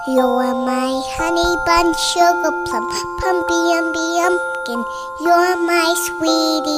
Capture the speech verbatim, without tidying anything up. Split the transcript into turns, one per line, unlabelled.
You're my honey bun, sugar plum, pumpy umby umpkin. You're my sweetie